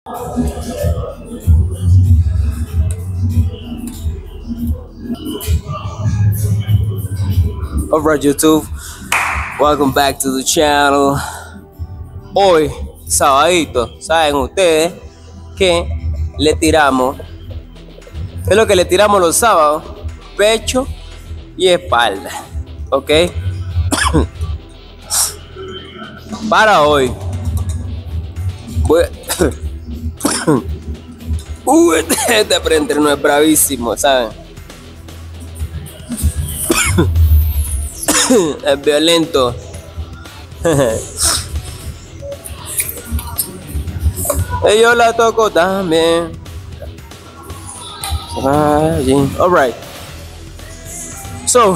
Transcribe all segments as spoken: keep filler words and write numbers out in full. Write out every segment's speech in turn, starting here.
Alright YouTube, welcome back to the channel. Hoy, sabadito, saben ustedes que le tiramos, es lo que le tiramos los sábados, pecho y espalda, ok. Para hoy voy uh, este, este preentreno es bravísimo, saben. Es violento. Y yo la toco también. All right. So,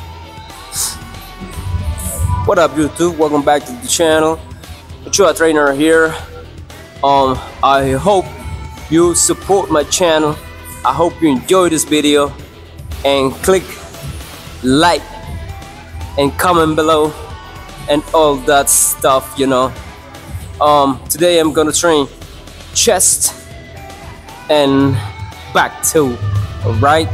what up, YouTube? Welcome back to the channel. Chua Trainer here. Um, I hope you support my channel. I hope you enjoy this video and click like and comment below and all that stuff, you know. Um today I'm gonna train chest and back too. All right.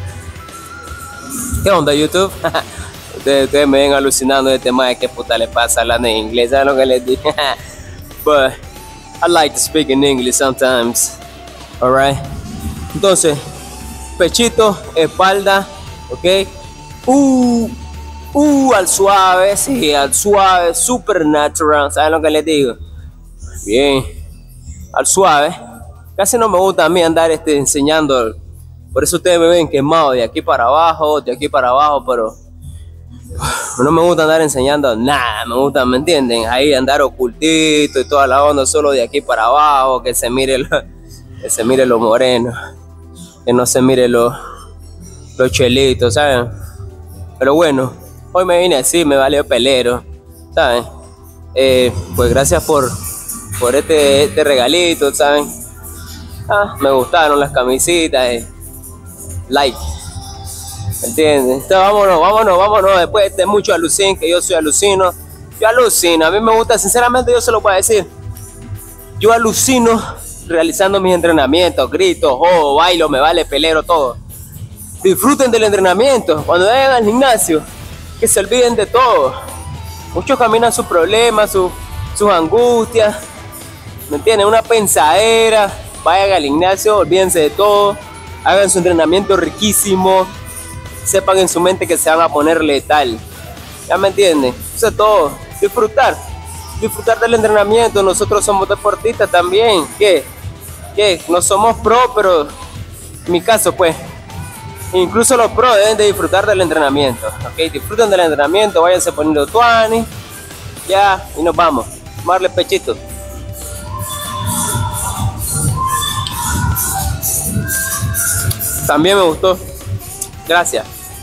¿Qué onda, YouTube? ustedes, ustedes me ven alucinando de este tema de qué puta le pasa hablando en inglés, ¿saben lo que les digo? But I like to speak in English sometimes. All right. Entonces, pechito, espalda, ok. Uh Uh, al suave, sí, al suave, super natural, ¿saben lo que les digo? Bien, al suave. Casi no me gusta a mí andar este, enseñando, por eso ustedes me ven quemado de aquí para abajo, de aquí para abajo, pero no me gusta andar enseñando nada, me gusta, ¿me entienden? Ahí andar ocultito y toda la onda, solo de aquí para abajo, que se mire lo, que se mire lo moreno, que no se mire los lo chelitos, ¿saben? Pero bueno. Hoy me vine así, me valió pelero, ¿saben? Eh, pues gracias por, por este, este regalito, ¿saben? Ah, me gustaron las camisitas, eh. Like, ¿entienden? Entonces vámonos, vámonos, vámonos, después de mucho alucin, que yo soy alucino. Yo alucino, a mí me gusta, sinceramente yo se lo puedo decir. Yo alucino realizando mis entrenamientos, grito, jodo, bailo, me vale pelero, todo. Disfruten del entrenamiento, cuando vayan al gimnasio, que se olviden de todo. Muchos caminan sus problemas, sus, sus angustias, ¿me entienden? Una pensadera. Vayan al gimnasio, olvídense de todo, hagan su entrenamiento riquísimo, sepan en su mente que se van a poner letal. ¿Ya me entienden? Eso es todo. Disfrutar, disfrutar del entrenamiento. Nosotros somos deportistas también. ¿Qué? ¿Qué? No somos pro, pero en mi caso, pues, incluso los pros deben de disfrutar del entrenamiento, ok, disfruten del entrenamiento, váyanse poniendo tuani, ya, y nos vamos, marle pechito. También me gustó, gracias.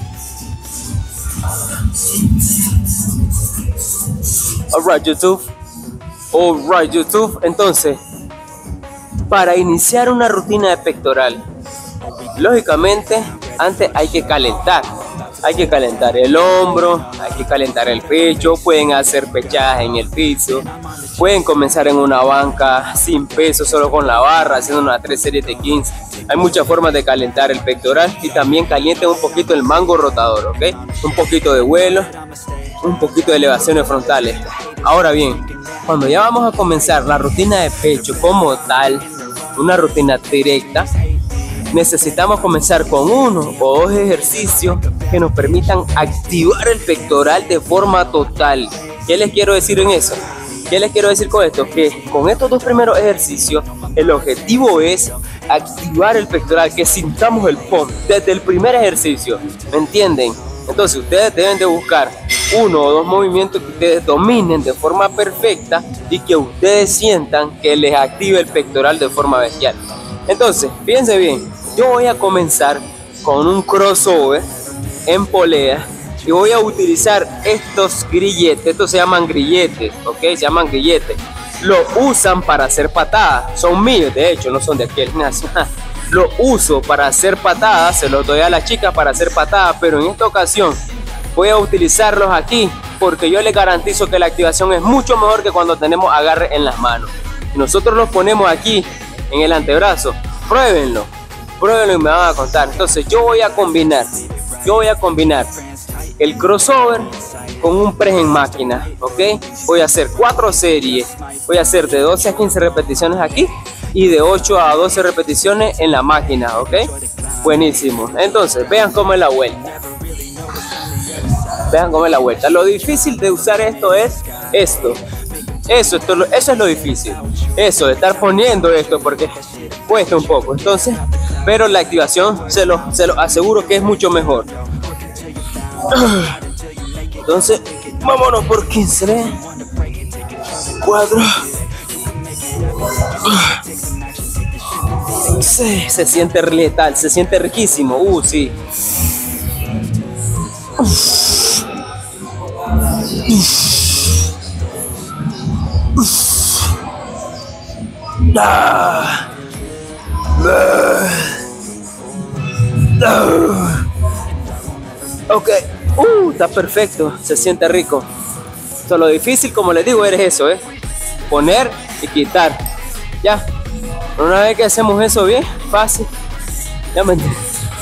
Alright, YouTube, alright, YouTube, entonces, para iniciar una rutina de pectoral, lógicamente, antes hay que calentar, hay que calentar el hombro, hay que calentar el pecho, pueden hacer pechadas en el piso, pueden comenzar en una banca sin peso, solo con la barra, haciendo unas tres series de quince. Hay muchas formas de calentar el pectoral y también calienten un poquito el mango rotador, ¿ok? Un poquito de vuelo, un poquito de elevaciones frontales. Ahora bien, cuando ya vamos a comenzar la rutina de pecho como tal, una rutina directa, necesitamos comenzar con uno o dos ejercicios que nos permitan activar el pectoral de forma total. ¿Qué les quiero decir en eso? ¿Qué les quiero decir con esto? Que con estos dos primeros ejercicios, el objetivo es activar el pectoral, que sintamos el pump desde el primer ejercicio, ¿me entienden? Entonces ustedes deben de buscar uno o dos movimientos que ustedes dominen de forma perfecta y que ustedes sientan que les active el pectoral de forma bestial. Entonces, fíjense bien, yo voy a comenzar con un crossover en polea y voy a utilizar estos grilletes. Estos se llaman grilletes, ok, se llaman grilletes. Lo usan para hacer patadas, son míos de hecho, no son de aquí del gimnasio. Lo uso para hacer patadas, se los doy a la chica para hacer patadas, pero en esta ocasión voy a utilizarlos aquí porque yo les garantizo que la activación es mucho mejor que cuando tenemos agarre en las manos. Nosotros los ponemos aquí en el antebrazo. Pruébenlo, pruébenlo y me van a contar. Entonces yo voy a combinar, yo voy a combinar el crossover con un press en máquina, ¿ok? Voy a hacer cuatro series, voy a hacer de doce a quince repeticiones aquí y de ocho a doce repeticiones en la máquina, ¿ok? Buenísimo. Entonces, vean cómo es la vuelta. Vean cómo es la vuelta. Lo difícil de usar esto es esto. Eso, esto, eso es lo difícil. Eso, de estar poniendo esto porque cuesta un poco. Entonces, pero la activación se lo, se lo aseguro que es mucho mejor. Entonces, vámonos por quince, cuatro, seis. Se siente letal, se siente riquísimo. Uh, sí. Ah. Ah. Ok. Uh, está perfecto, se siente rico. So, lo difícil, como les digo, es eso, ¿eh? Poner y quitar. Ya. Una vez que hacemos eso bien, fácil. Ya me entiendes.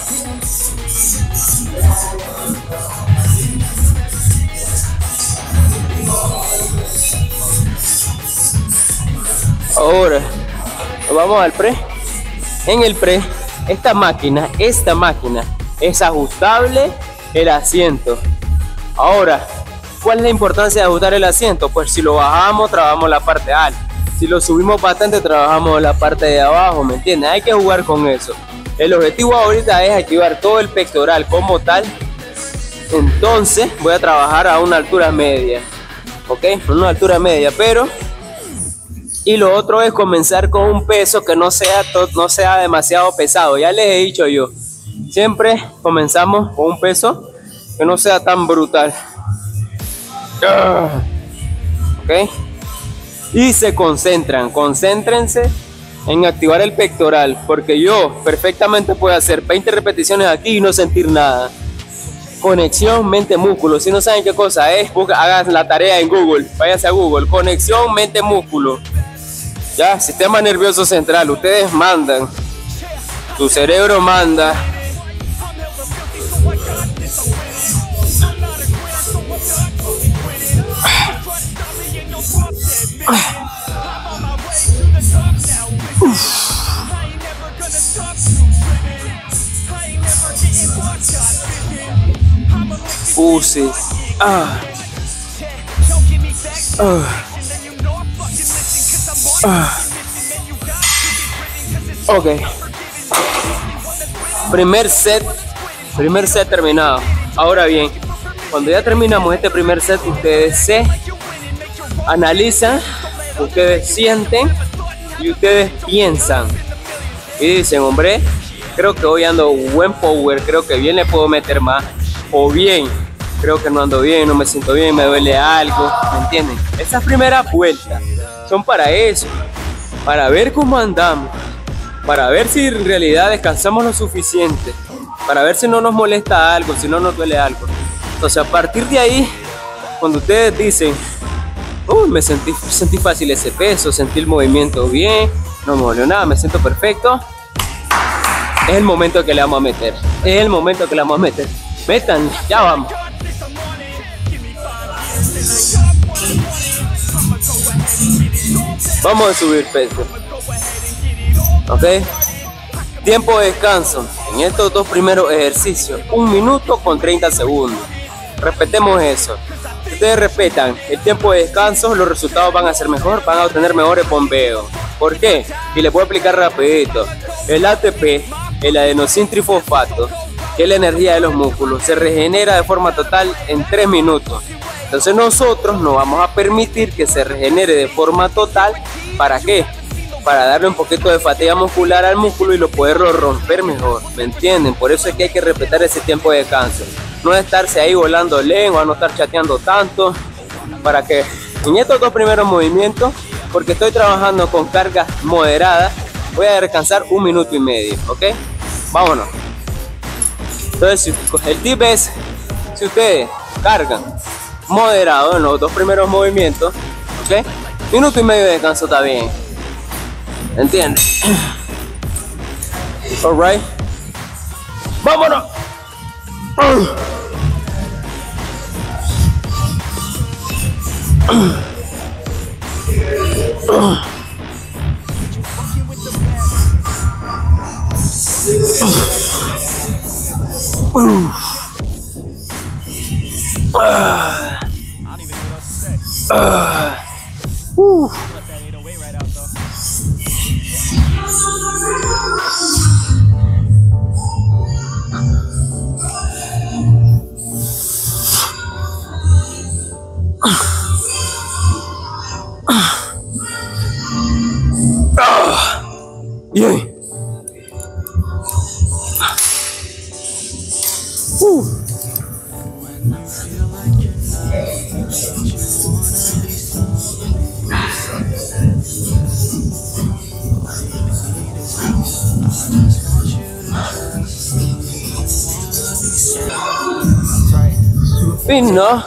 Ahora, vamos al pre. En el pre, esta máquina, esta máquina es ajustable el asiento. Ahora, ¿cuál es la importancia de ajustar el asiento? Pues si lo bajamos, trabajamos la parte alta. Si lo subimos bastante, trabajamos la parte de abajo, ¿me entiendes? Hay que jugar con eso. El objetivo ahorita es activar todo el pectoral como tal. Entonces, voy a trabajar a una altura media. ¿Ok? Una altura media, pero... Y lo otro es comenzar con un peso que no sea, no sea demasiado pesado. Ya les he dicho yo. Siempre comenzamos con un peso que no sea tan brutal. ¿Ok? Y se concentran, concéntrense en activar el pectoral, porque yo perfectamente puedo hacer veinte repeticiones aquí y no sentir nada. Conexión mente-músculo. Si no saben qué cosa es, hagan la tarea en Google. Váyanse a Google. Conexión mente-músculo. Ya, sistema nervioso central. Ustedes mandan. Tu cerebro manda. Uh, sí. Ah. Ah. Ah. Ok. Primer set. Primer set terminado. Ahora bien, cuando ya terminamos este primer set, ustedes se analizan, ustedes sienten y ustedes piensan y dicen, hombre, creo que hoy ando buen power, creo que bien le puedo meter más, o bien, creo que no ando bien, no me siento bien, me duele algo, ¿me entienden? Esas primeras vueltas son para eso, para ver cómo andamos, para ver si en realidad descansamos lo suficiente, para ver si no nos molesta algo, si no nos duele algo. Entonces, a partir de ahí, cuando ustedes dicen, uy, me sentí, sentí fácil ese peso, sentí el movimiento bien, no me dolió nada, me siento perfecto, es el momento que le vamos a meter, es el momento que le vamos a meter. Metan, ya vamos. Vamos a subir peso. Ok. Tiempo de descanso. En estos dos primeros ejercicios, un minuto con treinta segundos. Repetemos eso. Si ustedes respetan el tiempo de descanso, los resultados van a ser mejor, van a obtener mejores bombeos. ¿Por qué? Y les voy a explicar rapidito. El A T P, el adenosín trifosfato, que es la energía de los músculos, se regenera de forma total en tres minutos. Entonces nosotros no vamos a permitir que se regenere de forma total. ¿Para qué? Para darle un poquito de fatiga muscular al músculo y lo poderlo romper mejor, ¿me entienden? Por eso es que hay que respetar ese tiempo de descanso. No estarse ahí volando lengua, no estar chateando tanto. Para que en estos dos primeros movimientos, porque estoy trabajando con cargas moderadas, voy a descansar un minuto y medio, ¿ok? Vámonos. Entonces, el tip es, si ustedes cargan moderado en los dos primeros movimientos, ¿ok? Minuto y medio de descanso está bien. ¿Entiendes? Alright. ¡Vámonos! Bien. Uh. Fin, ¿no?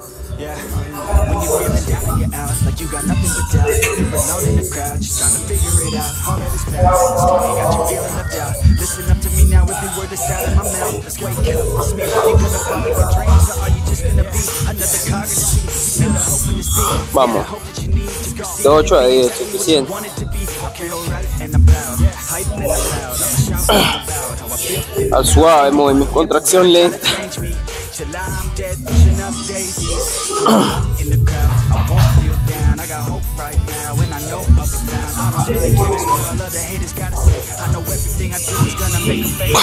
You got nothing but doubt, you're alone in the crowd, just trying to figure it out. All that is bad, it's funny, got you feeling left out. Listen up to me now, every word that's out of my mouth. Let's wake up, it's me, are you gonna follow your dreams, or are you just gonna be another cog in the sheet? Feel the hope in this beat, Vamos. hope that you need to proceed. De ocho a diez, suficiente. Want it to be, okay, alright, and I'm loud, hype and I'm loud, I'm shouting about how I feel. Al suave, movimiento, contracción lenta. Change me, till I'm dead, pushing up daisies. In the crowd, I won't feel down, I got hope right now, and I know up and down. I don't really care what all other haters gotta say. I know everything I do is gonna make them fade.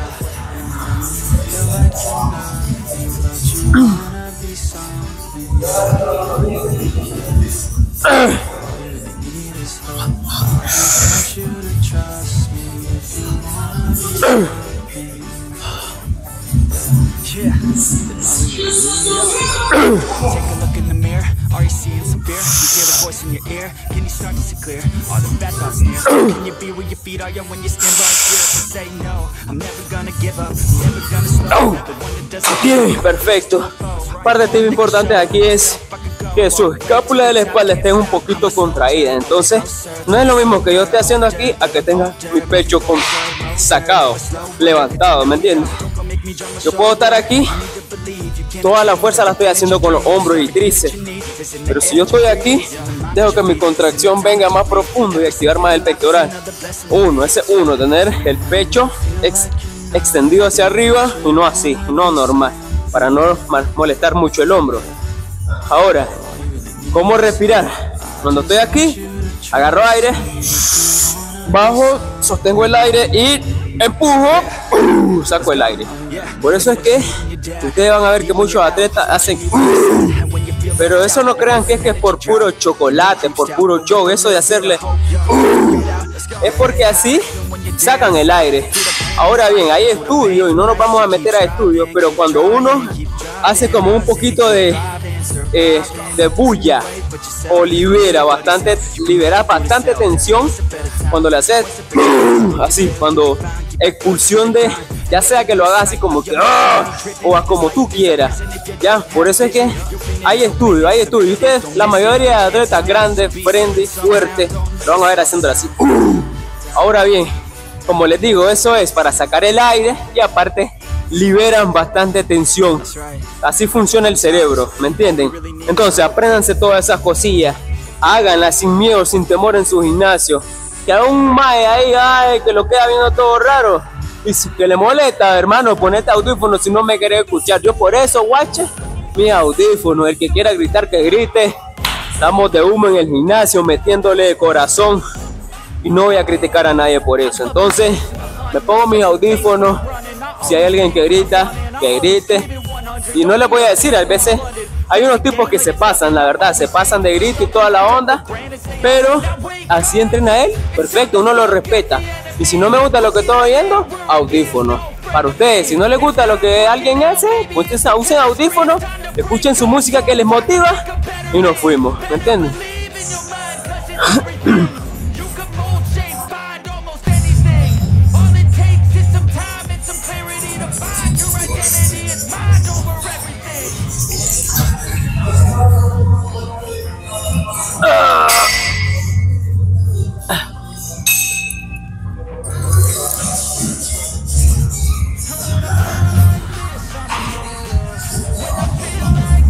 Feel like you're nothing, but you wanna be something. Need is hope. I want you to trust me if you wanna be something. Yeah. Take a look in the mirror. Are you seeing some fear? You hear a voice in your ear. Can you start to see clear? All the bad thoughts near. Can you be where your feet are? Yeah, when you stand right here. Say no. I'm never gonna give up. Never gonna slow. The one that doesn't. Bien, perfecto. Parte de tip importante aquí es que su escápula de la espalda esté un poquito contraída. Entonces, no es lo mismo que yo esté haciendo aquí a que tenga mi pecho con, sacado, levantado, ¿me entiendes? Yo puedo estar aquí, toda la fuerza la estoy haciendo con los hombros y tríceps. Pero si yo estoy aquí, dejo que mi contracción venga más profundo y activar más el pectoral. Uno, ese uno, tener el pecho ex, extendido hacia arriba y no así, no normal, para no molestar mucho el hombro. Ahora, ¿cómo respirar? Cuando estoy aquí, agarro aire, bajo, sostengo el aire y empujo, uh, saco el aire. Por eso es que ustedes van a ver que muchos atletas hacen, uh, pero eso no crean que es que es por puro chocolate, por puro show, eso de hacerle, uh, es porque así sacan el aire. Ahora bien, hay estudios y no nos vamos a meter a estudios, pero cuando uno hace como un poquito de Eh, de bulla o libera bastante, libera bastante tensión cuando le haces así, cuando expulsión de, ya sea que lo hagas así como que o a como tú quieras, ya, por eso es que hay estudios, hay estudios, y ustedes, la mayoría de atletas grandes, friendly, fuertes, lo van a ver haciéndolo así. Ahora bien, como les digo, eso es para sacar el aire y aparte liberan bastante tensión. Así funciona el cerebro, ¿me entienden? Entonces apréndanse todas esas cosillas, háganlas sin miedo, sin temor en su gimnasio. Que hay un mae ahí, ay, que lo queda viendo todo raro y si que le molesta, hermano, ponete audífonos si no me querés escuchar. Yo por eso, guache, mi audífono, el que quiera gritar que grite. Estamos de humo en el gimnasio, metiéndole de corazón y no voy a criticar a nadie por eso. Entonces me pongo mis audífonos. Si hay alguien que grita, que grite. Y no les voy a decir, a veces hay unos tipos que se pasan, la verdad, se pasan de grito y toda la onda. Pero así entrena él, perfecto, uno lo respeta. Y si no me gusta lo que estoy oyendo, audífonos. Para ustedes, si no les gusta lo que alguien hace, pues usen audífonos, escuchen su música que les motiva y nos fuimos, ¿me entienden?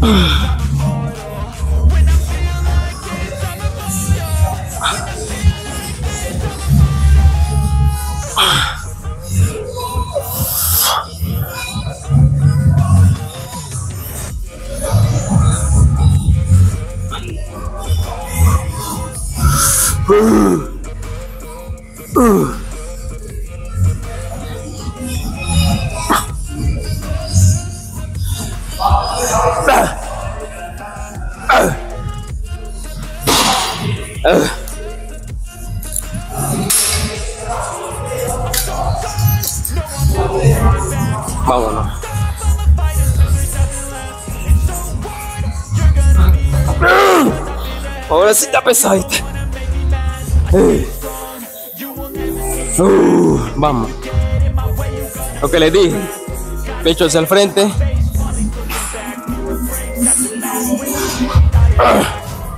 Vámonos. Ahora sí está pesadita. Uh, vamos. Lo que les dije. Pecho hacia el frente. Ah.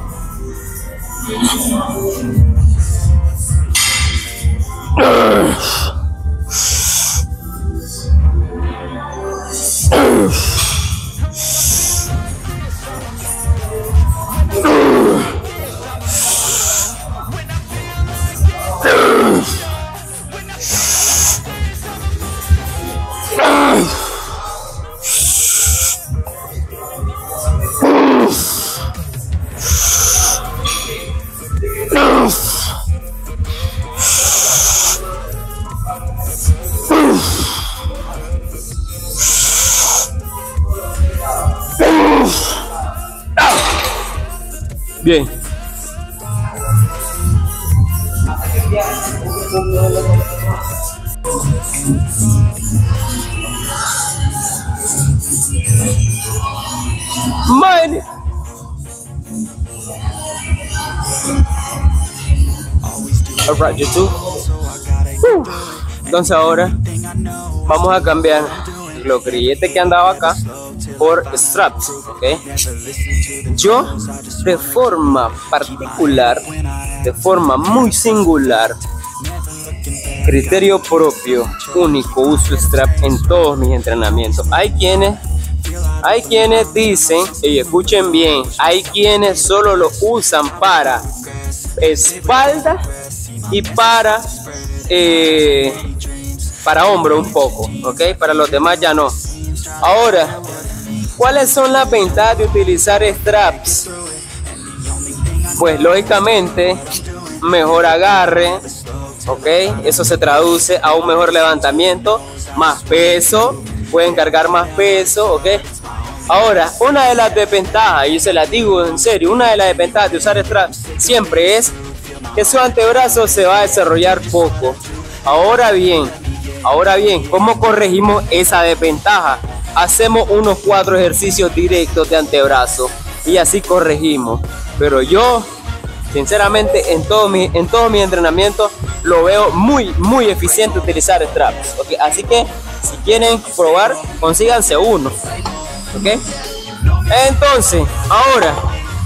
Bien. Man. Alright, YouTube. Uh. Entonces ahora vamos a cambiar los grilletes que andaba acá por straps, ¿ok? Yo, de forma particular, de forma muy singular, criterio propio, único, uso strap en todos mis entrenamientos. Hay quienes, hay quienes dicen, y escuchen bien, hay quienes solo lo usan para espalda y para eh, para hombro un poco, ¿ok? Para los demás ya no. Ahora, ¿cuáles son las ventajas de utilizar straps? Pues lógicamente, mejor agarre, ¿ok? Eso se traduce a un mejor levantamiento, más peso, pueden cargar más peso, ¿ok? Ahora, una de las desventajas, y se las digo en serio, una de las desventajas de usar straps siempre es que su antebrazo se va a desarrollar poco. Ahora bien, ahora bien, ¿cómo corregimos esa desventaja? Hacemos unos cuatro ejercicios directos de antebrazo y así corregimos. Pero yo, sinceramente, en todo mi, en todo mi entrenamiento lo veo muy, muy eficiente utilizar straps, ¿okay? Así que si quieren probar, consíganse uno, ¿ok? Entonces, ahora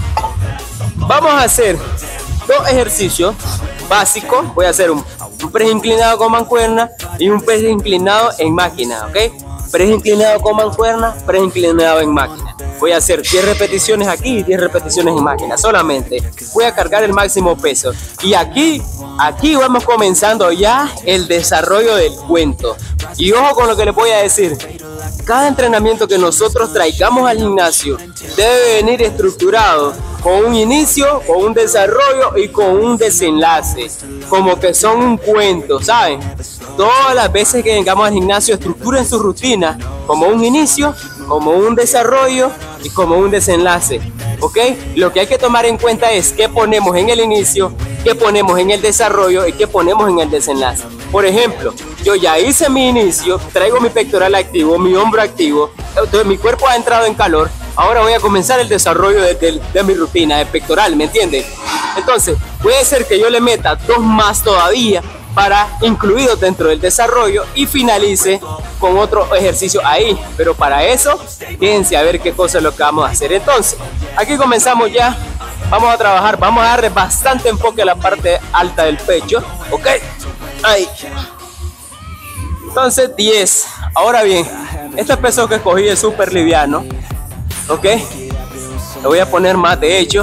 vamos a hacer dos ejercicios básicos. Voy a hacer un, un press inclinado con mancuerna y un press inclinado en máquina, ¿ok? Press inclinado con mancuerna, press inclinado en máquina. Voy a hacer diez repeticiones aquí y diez repeticiones en máquina. Solamente voy a cargar el máximo peso. Y aquí, aquí vamos comenzando ya el desarrollo del cuento. Y ojo con lo que les voy a decir. Cada entrenamiento que nosotros traigamos al gimnasio debe venir estructurado con un inicio, con un desarrollo y con un desenlace. Como que son un cuento, ¿saben? Todas las veces que vengamos al gimnasio, estructuren su rutina como un inicio, como un desarrollo y como un desenlace, ¿ok? Lo que hay que tomar en cuenta es qué ponemos en el inicio, qué ponemos en el desarrollo y qué ponemos en el desenlace. Por ejemplo, yo ya hice mi inicio, traigo mi pectoral activo, mi hombro activo, entonces mi cuerpo ha entrado en calor. Ahora voy a comenzar el desarrollo de, de, de mi rutina de pectoral, ¿me entienden? Entonces, puede ser que yo le meta dos más todavía para incluidos dentro del desarrollo y finalice con otro ejercicio ahí. Pero para eso, quédense a ver qué cosa es lo que vamos a hacer. Entonces, aquí comenzamos ya. Vamos a trabajar, vamos a darle bastante enfoque a la parte alta del pecho, ¿ok? Ahí. Entonces, diez. Ahora bien, este peso que escogí es súper liviano, ¿ok? Le voy a poner más, de hecho.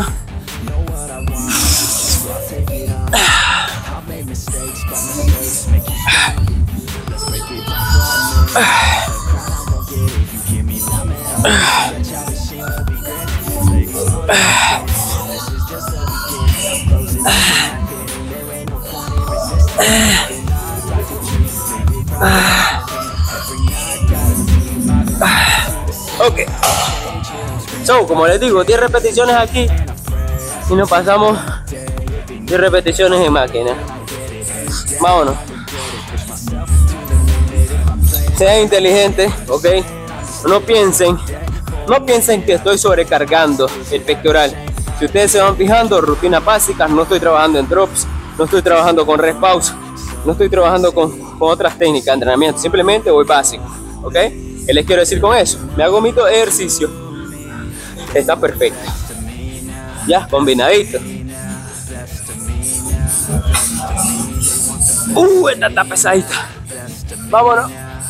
Ok, so como les digo, diez repeticiones aquí y nos pasamos diez repeticiones en máquina. Vámonos. Sean inteligentes, ok. No piensen, no piensen que estoy sobrecargando el pectoral. Si ustedes se van fijando, rutinas básicas, no estoy trabajando en drops, no estoy trabajando con rest pause, no estoy trabajando con, con otras técnicas de entrenamiento, simplemente voy básico, ok. ¿Qué les quiero decir con eso? Me hago mi ejercicio, está perfecto, ya, combinadito. Uh, esta está pesadita. Vámonos.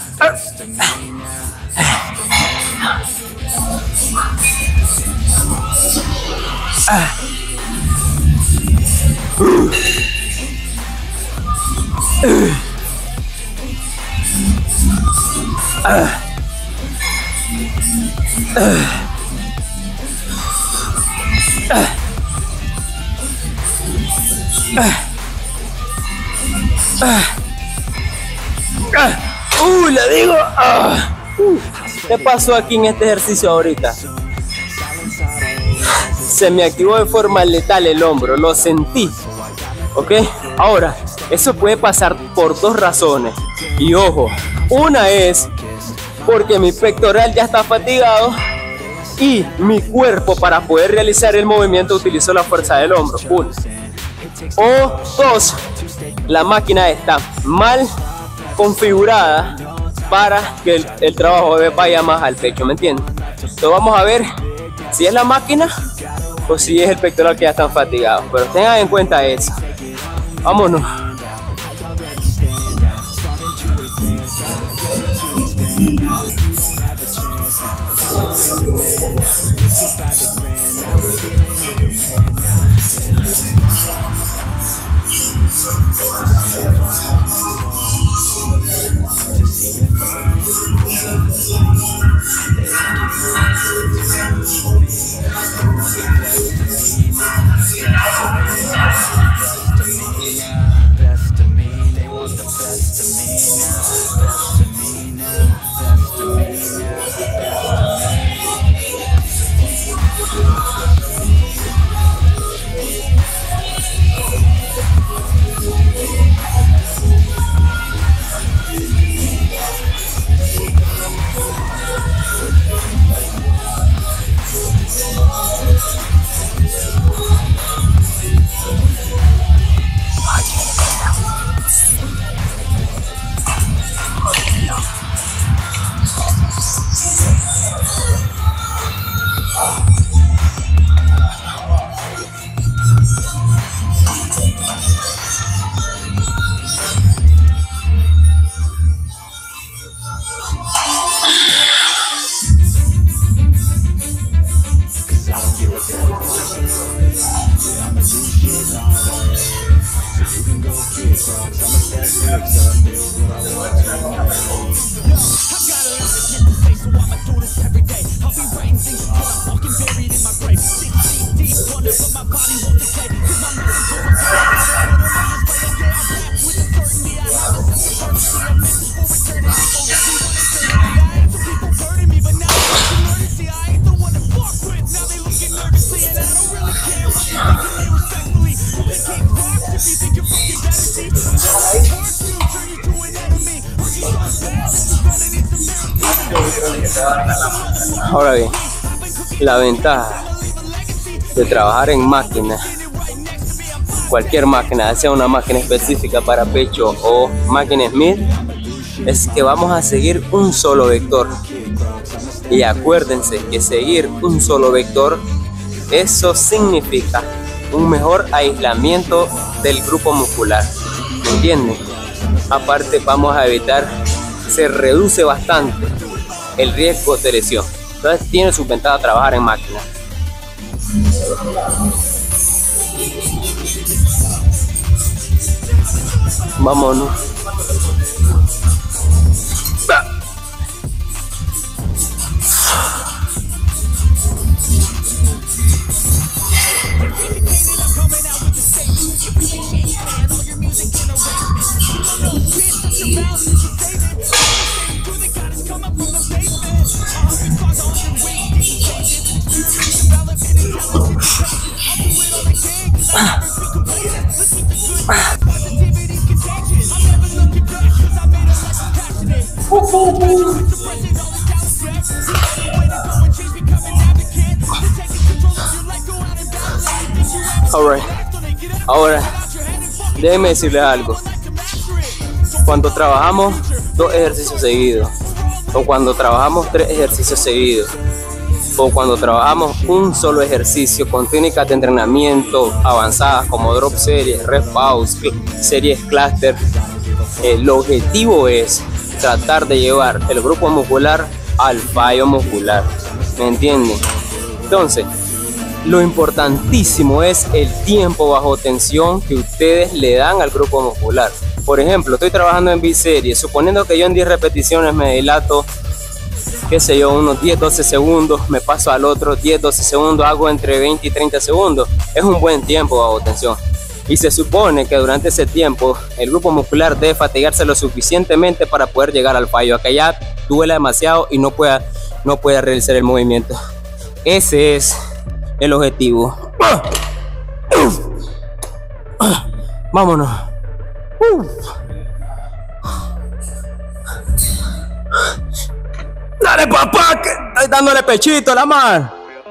Ah. Uh. Uh. Ah. Uh. Ah. Ah. Ah. Ah. Uh, le digo. Ah. Uh. ¿Qué pasó aquí en este ejercicio ahorita? Se me activó de forma letal el hombro, lo sentí, ok. Ahora, eso puede pasar por dos razones, y ojo, una es porque mi pectoral ya está fatigado y mi cuerpo para poder realizar el movimiento utilizó la fuerza del hombro, una. O dos, la máquina está mal configurada para que el, el trabajo vaya más al pecho, ¿me entiendes? Entonces vamos a ver si es la máquina o si es el pectoral que ya están fatigados, pero tengan en cuenta eso. Vámonos. Ahora bien, la ventaja de trabajar en máquina, cualquier máquina, sea una máquina específica para pecho o máquina Smith, es que vamos a seguir un solo vector. Y acuérdense que seguir un solo vector, eso significa un mejor aislamiento del grupo muscular, ¿me entienden? Aparte vamos a evitar, se reduce bastante el riesgo de lesión. Entonces tiene su ventaja trabajar en máquina. Vámonos. Alright. Ahora, déjenme decirles algo. Cuando trabajamos dos ejercicios seguidos, o cuando trabajamos tres ejercicios seguidos, o cuando trabajamos un solo ejercicio con técnicas de entrenamiento avanzadas como drop series, rep pause, series cluster, el objetivo es tratar de llevar el grupo muscular al fallo muscular. ¿Me entienden? Entonces, lo importantísimo es el tiempo bajo tensión que ustedes le dan al grupo muscular. Por ejemplo, estoy trabajando en biseries, suponiendo que yo en diez repeticiones me dilato, qué sé yo, unos diez doce segundos, me paso al otro diez doce segundos, hago entre veinte y treinta segundos. Es un buen tiempo bajo tensión. Y se supone que durante ese tiempo el grupo muscular debe fatigarse lo suficientemente para poder llegar al fallo, a que ya duela demasiado y no pueda, no pueda realizar el movimiento. Ese es el objetivo. Vámonos. Dale, papá, que estoy dándole pechito a la mar.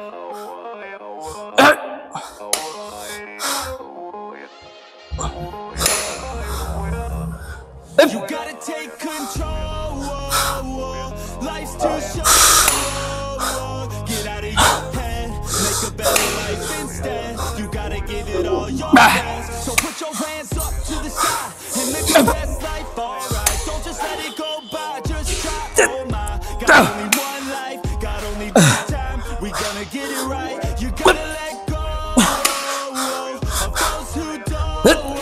You gotta take control. Life's too short. Get out of your head, make a better life instead. You gotta give it all your best. So put your hands up to the sky and live your best life, alright. Don't just let it go by, just try. Oh my, got only one life, got only one time. We gonna get it right. You gotta let go of those who don't.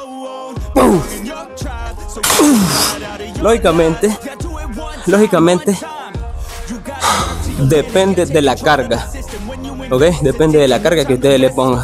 Lógicamente, lógicamente, depende de la carga, ¿ok? Depende de la carga que ustedes le pongan.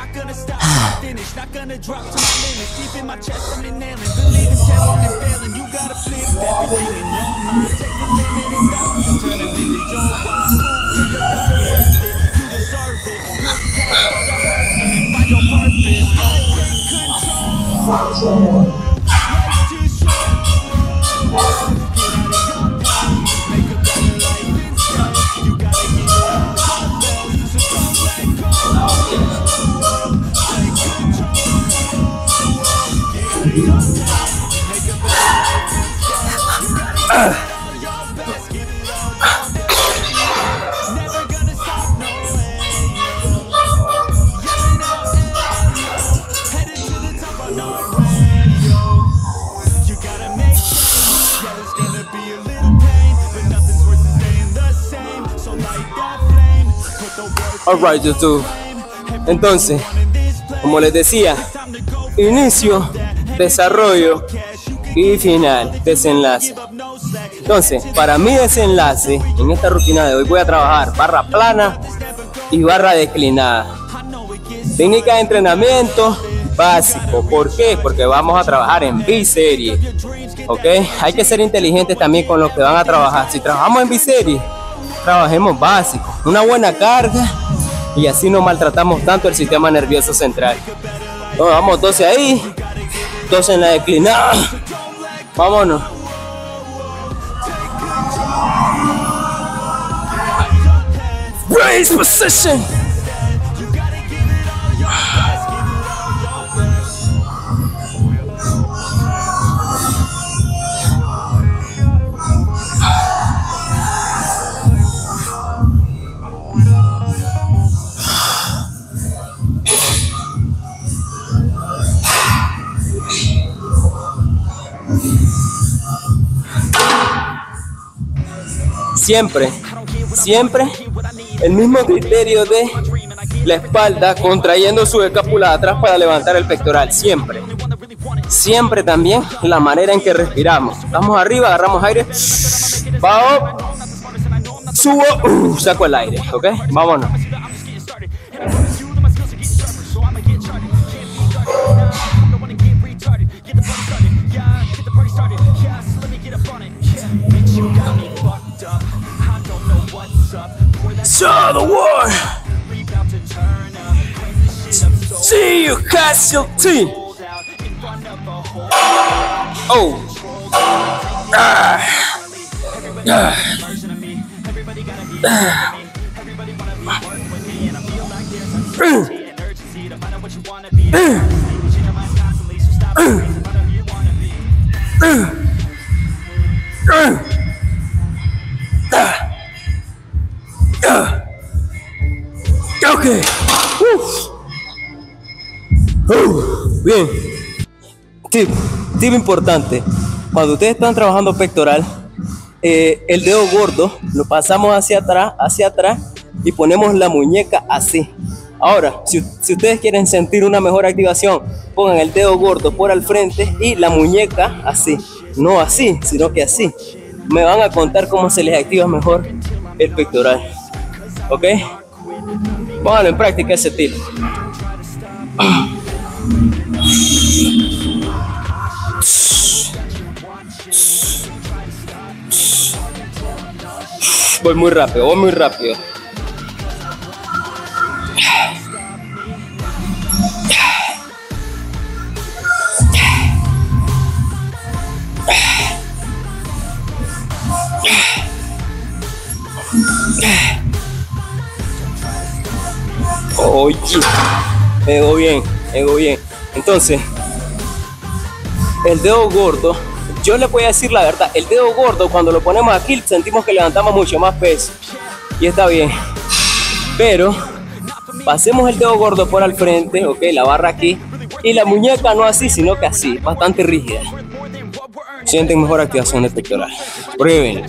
Alright, YouTube. Entonces, como les decía, inicio, desarrollo y final, desenlace. Entonces, para mi desenlace, en esta rutina de hoy voy a trabajar barra plana y barra declinada. Técnica de entrenamiento básico. ¿Por qué? Porque vamos a trabajar en biserie. ¿Ok? Hay que ser inteligentes también con lo que van a trabajar. Si trabajamos en biserie, trabajemos básico. Una buena carga y así no maltratamos tanto el sistema nervioso central. Entonces, vamos doce ahí, doce en la declinada. Vámonos. Raise position. Siempre, siempre el mismo criterio de la espalda, contrayendo su escápula de atrás para levantar el pectoral, siempre. Siempre también la manera en que respiramos. Estamos arriba, agarramos aire, bajo, subo, uh, saco el aire, ¿ok? Vámonos. So the war. See you, casualty. Oh. Ah. Ah. Ah. Ok. Uh. Uh. Bien. Tip, tip importante. Cuando ustedes están trabajando pectoral, eh, el dedo gordo lo pasamos hacia atrás, hacia atrás y ponemos la muñeca así. Ahora, si, si ustedes quieren sentir una mejor activación, pongan el dedo gordo por al frente y la muñeca así. No así, sino que así. Me van a contar cómo se les activa mejor el pectoral. ¿Ok? Pónganlo en práctica ese tip. Voy muy rápido, voy muy rápido. Oye, me hago bien, me hago bien. Entonces, el dedo gordo, yo le voy a decir la verdad, el dedo gordo cuando lo ponemos aquí sentimos que levantamos mucho más peso y está bien, pero pasemos el dedo gordo por al frente, ok, la barra aquí y la muñeca no así, sino que así, bastante rígida. Sienten mejor activación del pectoral. Prueben.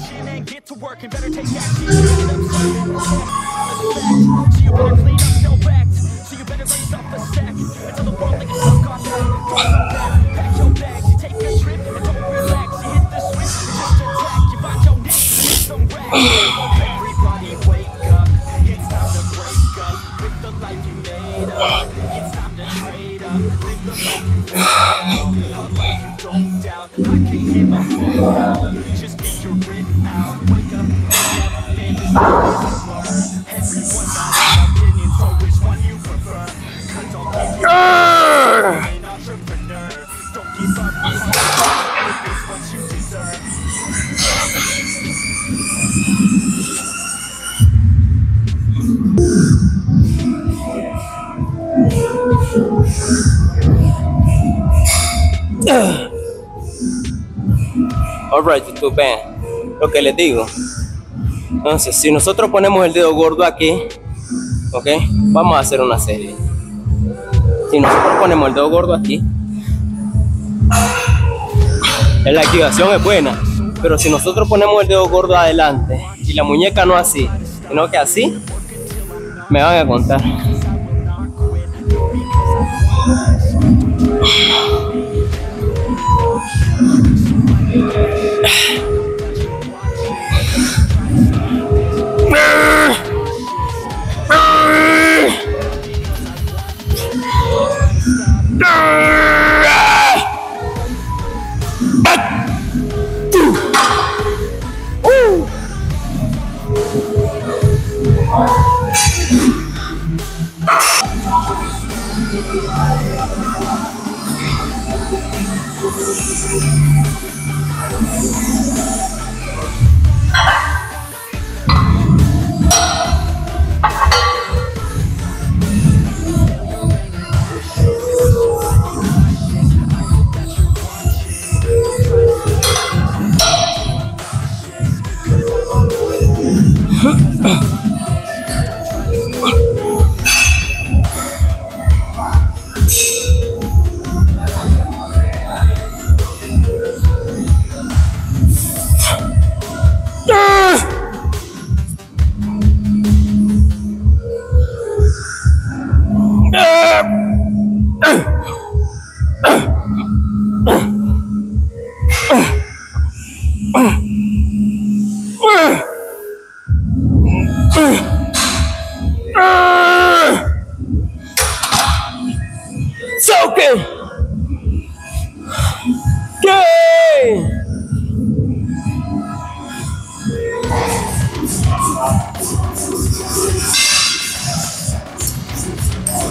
Alright, YouTube, vean lo que les digo. Entonces, si nosotros ponemos el dedo gordo aquí, ok, vamos a hacer una serie. Si nosotros ponemos el dedo gordo aquí, la activación es buena, pero si nosotros ponemos el dedo gordo adelante y la muñeca no así, sino que así, me van a contar.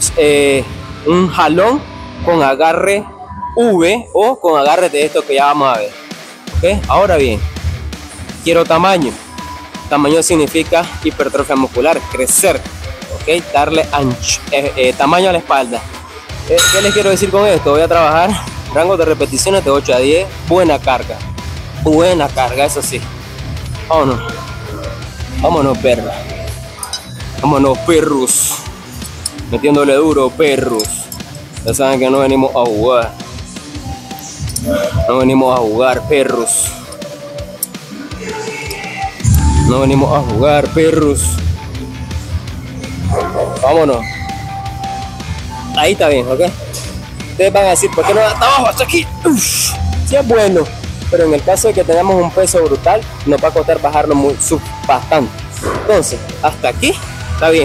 eh, un jalón con agarre V o con agarre de esto que ya vamos a ver. ¿Okay? Ahora bien, quiero tamaño. Tamaño significa hipertrofia muscular, crecer, ¿okay? Darle ancho, eh, eh, tamaño a la espalda. Eh, ¿Qué les quiero decir con esto? Voy a trabajar rango de repeticiones de ocho a diez, buena carga, buena carga, eso sí. Vámonos, vámonos perros, vámonos perros, metiéndole duro perros. Ya saben que no venimos a jugar, no venimos a jugar perros. No venimos a jugar, perros. Vámonos. Ahí está bien, ¿ok? Ustedes van a decir, ¿por qué no hasta abajo, hasta aquí? Uf, sí es bueno, pero en el caso de que tengamos un peso brutal, nos va a costar bajarlo muy, sub, bastante. Entonces, hasta aquí, está bien.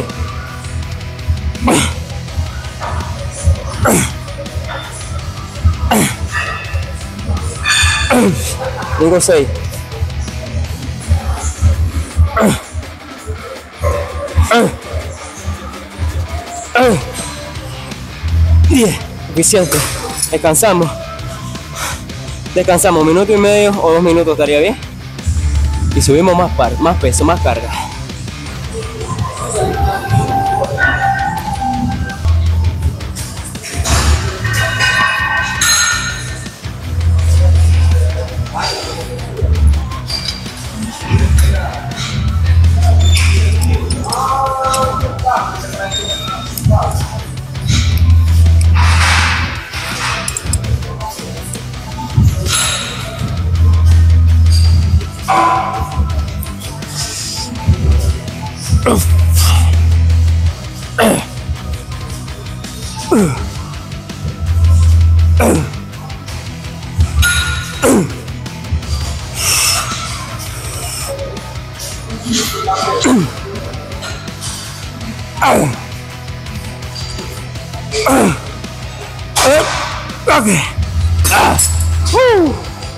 Digo seis. diez, suficiente. Descansamos. Descansamos un minuto y medio o dos minutos estaría bien. Y subimos más, par, más peso, más carga. Okay. Ah. Woo.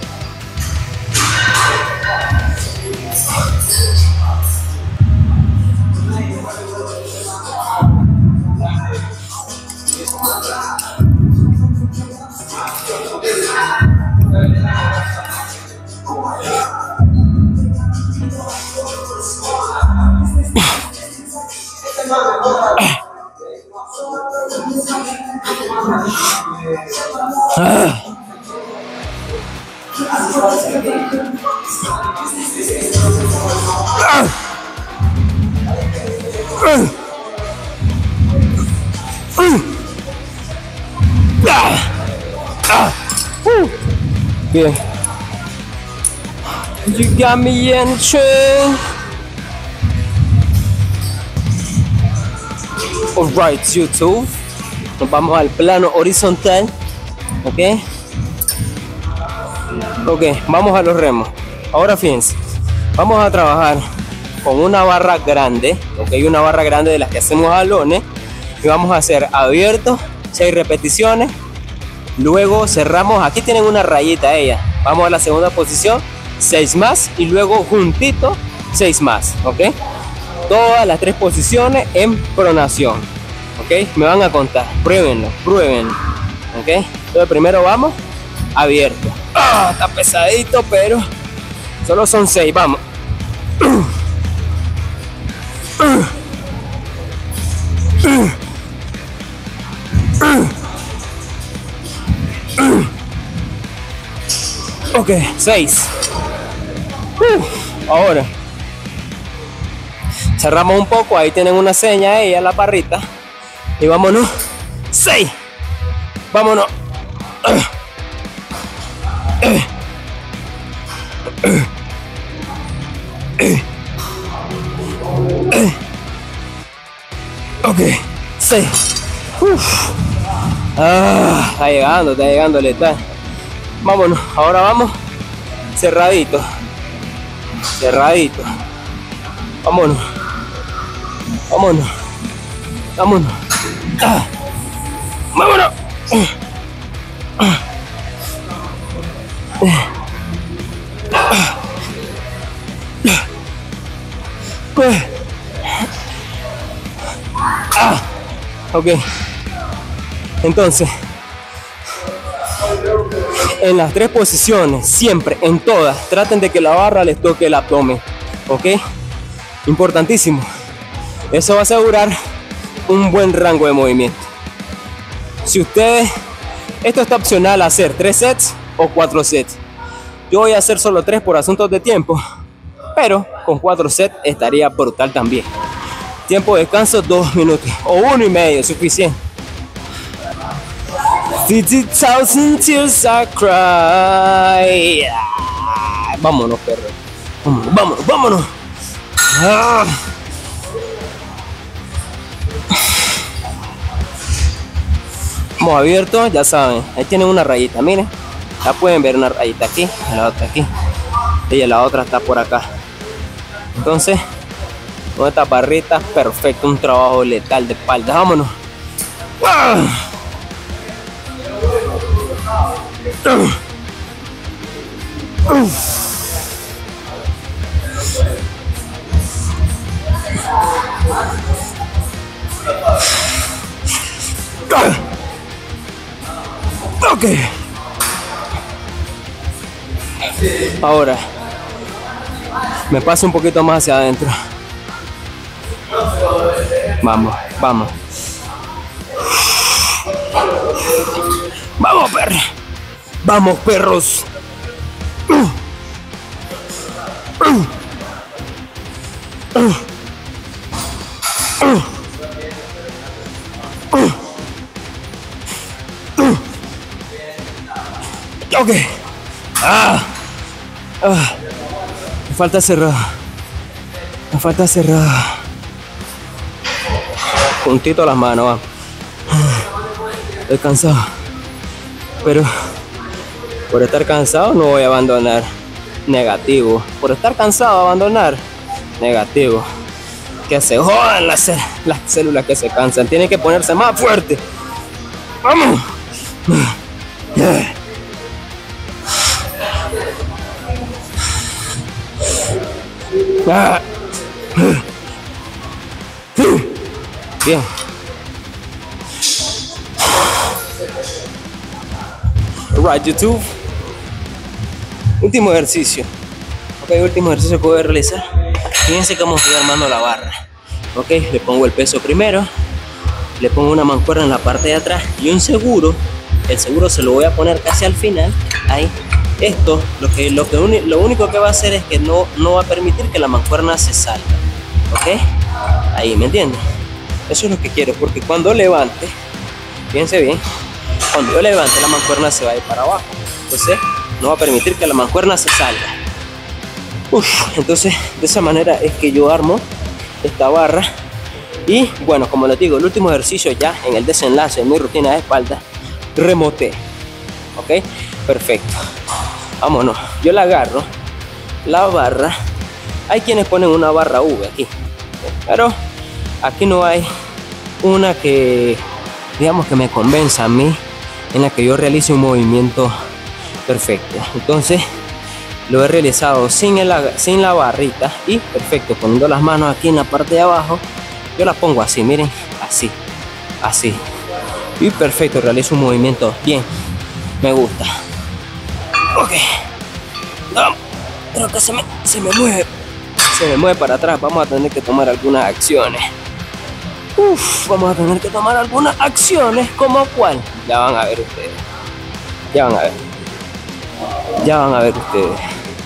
Ah. Bien. You got me in the train. Alright, YouTube. Nos vamos al plano horizontal. Ok. Ok, vamos a los remos. Ahora fíjense. Vamos a trabajar con una barra grande. Ok, una barra grande de las que hacemos jalones. Y vamos a hacer abiertos, seis repeticiones. Luego cerramos, aquí tienen una rayita ella. Vamos a la segunda posición, seis más. Y luego juntito, seis más. Ok. Todas las tres posiciones en pronación. Ok, me van a contar. Pruébenlo, pruébenlo. Ok. Entonces primero vamos abierto. Ah, está pesadito, pero solo son seis. Vamos. Ok, seis. Uh, ahora cerramos un poco, ahí tienen una seña ella, la barrita. Y vámonos. seis. Vámonos. Ok, seis. Uf. Ah, está llegando, está llegando letal. Vámonos, ahora vamos cerradito, cerradito. Vámonos, vámonos, vámonos. Ah. Vámonos. Ah. Ah. Ok. Entonces, en las tres posiciones, siempre, en todas, traten de que la barra les toque el abdomen, ¿ok? Importantísimo. Eso va a asegurar un buen rango de movimiento. Si ustedes, esto está opcional hacer tres sets o cuatro sets. Yo voy a hacer solo tres por asuntos de tiempo, pero con cuatro sets estaría brutal también. Tiempo de descanso dos minutos o uno y medio, suficiente. fifty thousand tears I cry. Ah, vámonos, perro. Vámonos, vámonos, vámonos. Ah. Hemos abierto, ya saben. Ahí tienen una rayita, miren. Ya pueden ver una rayita aquí, la otra aquí. Y la otra está por acá. Entonces, con estas barritas, perfecto. Un trabajo letal de espalda. Vámonos. Ah. Ok. Ahora me paso un poquito más hacia adentro. Vamos, vamos. Vamos, perros. Vamos, perros. Ok. Ah. Ah. Me falta cerrar. Me falta cerrar. Juntito las manos. Va. Estoy cansado. Pero por estar cansado no voy a abandonar. Negativo. Por estar cansado abandonar. Negativo. Que se jodan las, las células que se cansan. Tienen que ponerse más fuerte. Vamos. Ah. Bien. Right, YouTube. Último ejercicio. Ok, último ejercicio que voy a realizar. Fíjense cómo estoy armando la barra. Ok, le pongo el peso primero. Le pongo una mancuerna en la parte de atrás y un seguro. El seguro se lo voy a poner casi al final. Ahí. Esto, lo, que, lo, que uni, lo único que va a hacer es que no, no va a permitir que la mancuerna se salga. ¿Ok? Ahí, ¿me entienden? Eso es lo que quiero, porque cuando levante, fíjense bien, cuando yo levante la mancuerna se va a ir para abajo. Entonces, no va a permitir que la mancuerna se salga. Uf, entonces, de esa manera es que yo armo esta barra. Y, bueno, como les digo, el último ejercicio ya en el desenlace de mi rutina de espalda, remote. ¿Ok? Perfecto. Vámonos. Yo la agarro, la barra. Hay quienes ponen una barra V aquí, pero aquí no hay una que, digamos, que me convenza a mí, en la que yo realice un movimiento perfecto. Entonces lo he realizado sin, el, sin la barrita y perfecto, poniendo las manos aquí en la parte de abajo. Yo las pongo así, miren, así, así. Y perfecto, realizo un movimiento bien. Me gusta. Ok. No, creo que se me, se me mueve. Se me mueve para atrás. Vamos a tener que tomar algunas acciones. Uf, vamos a tener que tomar algunas acciones. ¿Como cuál? Ya van a ver ustedes. Ya van a ver. Ya van a ver ustedes.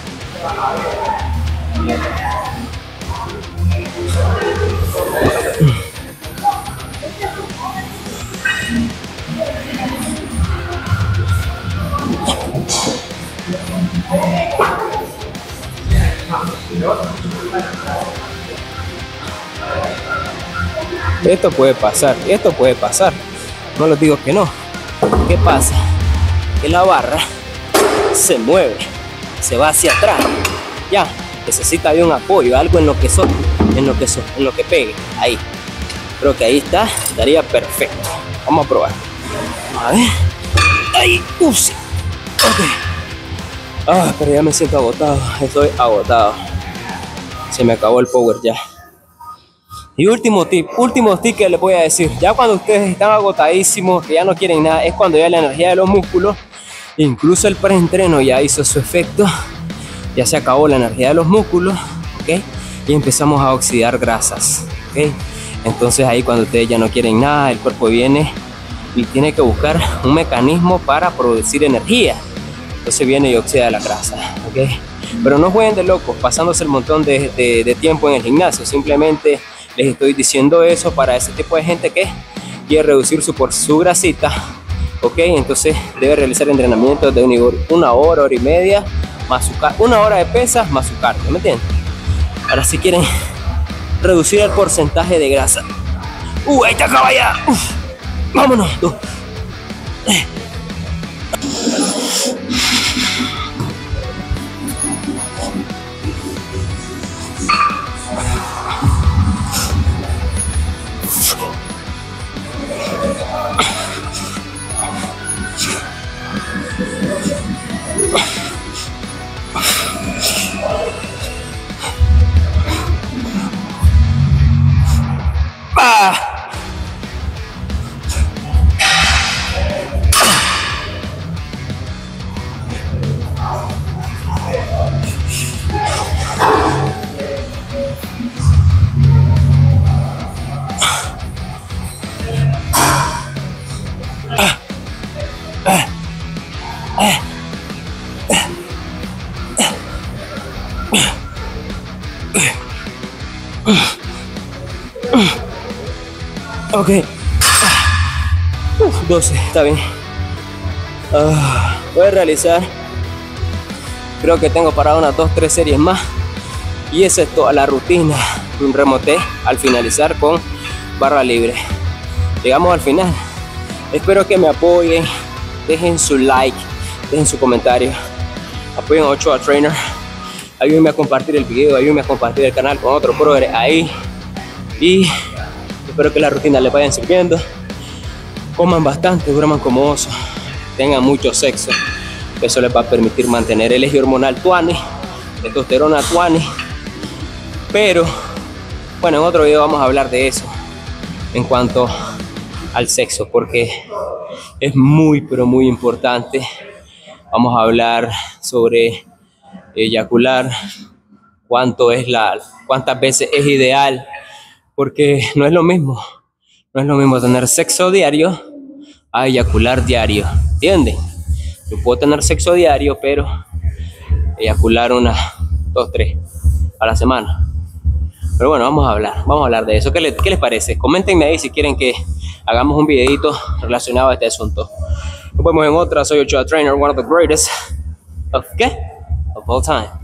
Esto puede pasar, esto puede pasar. No les digo que no. ¿Qué pasa? Que la barra se mueve, se va hacia atrás. Ya, necesita de un apoyo, algo en lo que so, en lo que so, en lo que pegue. Ahí. Creo que ahí está, estaría perfecto. Vamos a probar. A ver. Ahí, ups. Ok. Ah, pero ya me siento agotado. Estoy agotado. Se me acabó el power ya. Y último tip, último tip que les voy a decir, ya cuando ustedes están agotadísimos, que ya no quieren nada, es cuando ya la energía de los músculos, incluso el preentreno ya hizo su efecto, ya se acabó la energía de los músculos, ¿ok? Y empezamos a oxidar grasas, ¿ok? Entonces ahí cuando ustedes ya no quieren nada, el cuerpo viene y tiene que buscar un mecanismo para producir energía. Entonces viene y oxida la grasa, ¿ok? Pero no jueguen de locos pasándose el montón de, de, de tiempo en el gimnasio. Simplemente les estoy diciendo eso para ese tipo de gente que quiere reducir su, por su grasita, ¿ok? Entonces debe realizar entrenamientos de una hora, hora y media, más su una hora de pesas más su cardio, ¿me entienden? Ahora si quieren reducir el porcentaje de grasa. ¡Uh, ahí te acaba ya! Uf, ¡vámonos! Dos. Ok, Uf, doce, está bien. Uh, voy a realizar, creo que tengo para unas dos tres series más, y esa es toda la rutina de un remote al finalizar con barra libre. Llegamos al final, espero que me apoyen, dejen su like, dejen su comentario, apoyen a Ochoa Trainer, ayúdenme a compartir el video, ayúdenme a compartir el canal con otro progre ahí, y espero que la rutina les vayan sirviendo. Coman bastante, duerman como osos, tengan mucho sexo, eso les va a permitir mantener el eje hormonal tuani, testosterona tuani. Pero bueno, en otro video vamos a hablar de eso en cuanto al sexo, porque es muy pero muy importante. Vamos a hablar sobre eyacular, cuánto es la, cuántas veces es ideal, porque no es lo mismo, no es lo mismo tener sexo diario a eyacular diario, ¿entienden? Yo puedo tener sexo diario, pero eyacular unas dos, tres a la semana. Pero bueno, vamos a hablar, vamos a hablar de eso. ¿Qué, le, qué les parece? Coméntenme ahí si quieren que hagamos un videito relacionado a este asunto. Nos vemos en otra. Soy Ochoa Trainer, one of the greatest of, ¿qué? of all time.